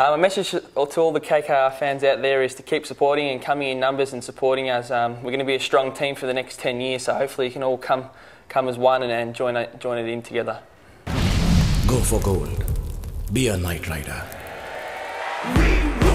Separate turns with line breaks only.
My message to all the KKR fans out there is to keep supporting and coming in numbers and supporting us. We're going to be a strong team for the next 10 years, so hopefully you can all come as one and join it in together.
Go for gold. Be a Knight Rider.
We